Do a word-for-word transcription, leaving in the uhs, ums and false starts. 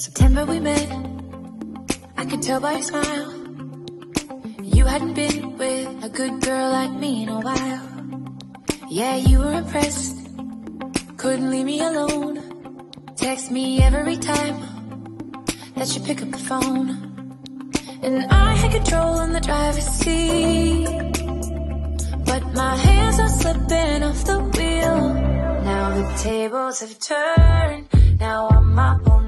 September we met, I could tell by your smile. You hadn't been with a good girl like me in a while. Yeah, you were impressed, couldn't leave me alone. Text me every time that you pick up the phone. And I had control on the driver's seat, but my hands are slipping off the wheel. Now the tables have turned, now I'm my own